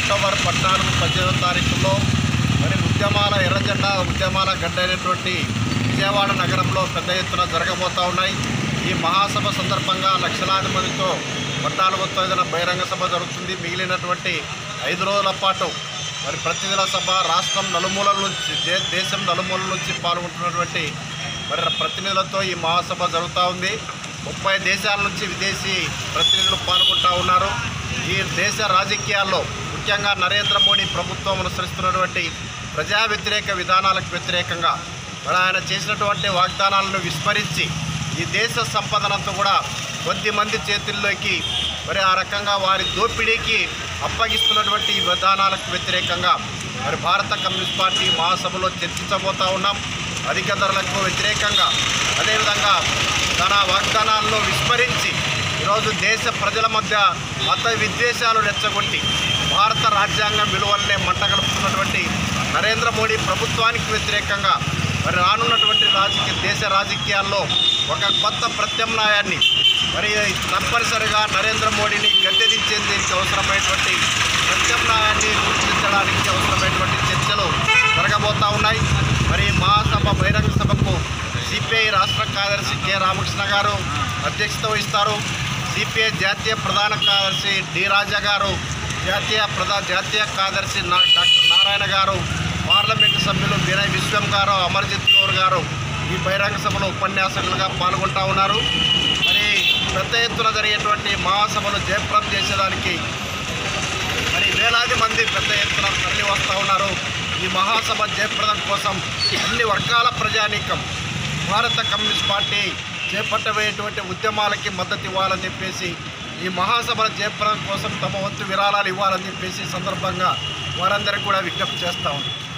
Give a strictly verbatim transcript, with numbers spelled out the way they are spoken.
October పద్నాలుగు పద్దెనిమిదో తారీఖుల్లో మరి ఉద్యమాల ఎర్రజెండా ఉద్యమాల గడ్డ అయినటువంటి విజయవాడ నగరంలో పెద్ద ఎత్తున జరగబోతూ ఉన్నాయి. ఈ మహాసభ సందర్భంగా లక్షలాది మందితో పద్నాలుగో తేదీన బహిరంగ సభ జరుగుతుంది. మిగిలినటువంటి ఐదు రోజుల పాటు మరి ప్రతినిధుల సభ రాష్ట్రం నలుమూలల నుంచి దేశం నలుమూలల నుంచి పాల్గొంటున్నటువంటి మరి ప్రతినిధులతో ఈ మహాసభ జరుగుతూ ఉంది. ముప్పై దేశాల నుంచి విదేశీ ప్రతినిధులు పాల్గొంటూ ఉన్నారు. ఈ దేశ రాజకీయాల్లో ముఖ్యంగా నరేంద్ర మోడీ ప్రభుత్వం అనుసరిస్తున్నటువంటి ప్రజా వ్యతిరేక విధానాలకు వ్యతిరేకంగా మరి ఆయన చేసినటువంటి వాగ్దానాలను విస్మరించి ఈ దేశ సంపదనంతా కూడా కొద్ది మంది చేతుల్లోకి మరి ఆ రకంగా వారి దోపిడీకి అప్పగిస్తున్నటువంటి ఈ విధానాలకు వ్యతిరేకంగా మరి భారత కమ్యూనిస్ట్ పార్టీ మహాసభలో చర్చించబోతూ ఉన్నాం. అధిక ధరలకు వ్యతిరేకంగా అదేవిధంగా తన వాగ్దానాలను విస్మరించి ఈరోజు దేశ ప్రజల మధ్య మత విద్వేషాలు రెచ్చగొట్టి భారత రాజ్యాంగం విలువలనే మంటగలుపుతున్నటువంటి నరేంద్ర మోడీ ప్రభుత్వానికి వ్యతిరేకంగా మరి రానున్నటువంటి రాజకీయ దేశ రాజకీయాల్లో ఒక కొత్త ప్రత్యామ్నాయాన్ని మరి తప్పనిసరిగా నరేంద్ర మోడీని గద్దెదించేందుకు అవసరమైనటువంటి ప్రత్యామ్నాయాన్ని గుర్తించడానికి అవసరమైనటువంటి చర్చలు జరగబోతూ ఉన్నాయి. మరి మహాసభ బహిరంగ సభకు సిపిఐ రాష్ట్ర కార్యదర్శి కె రామకృష్ణ గారు అధ్యక్షత వహిస్తారు. సిపిఐ జాతీయ ప్రధాన కార్యదర్శి డి రాజా గారు, జాతీయ ప్రధా జాతీయ కార్యదర్శి డాక్టర్ నారాయణ గారు, పార్లమెంటు సభ్యులు వినయ్ విశ్వం గారు, అమర్జిత్ కౌర్ గారు ఈ బహిరంగ సభలో ఉపన్యాసకులుగా పాల్గొంటూ ఉన్నారు. మరి పెద్ద ఎత్తున జరిగేటువంటి మహాసభను జయప్రదం చేసేదానికి మరి వేలాది మంది పెద్ద ఎత్తున తరలి వస్తూ ఉన్నారు. ఈ మహాసభ జయప్రదం కోసం అన్ని వర్గాల ప్రజానీకం భారత కమ్యూనిస్ట్ పార్టీ చేపట్టబోయేటువంటి ఉద్యమాలకి మద్దతు ఇవ్వాలని చెప్పేసి ఈ మహాసభల జయప్రదం కోసం తమ వంతు విరాళాలు ఇవ్వాలని చెప్పేసి సందర్భంగా వారందరికీ కూడా విజ్ఞప్తి చేస్తూ ఉన్నారు.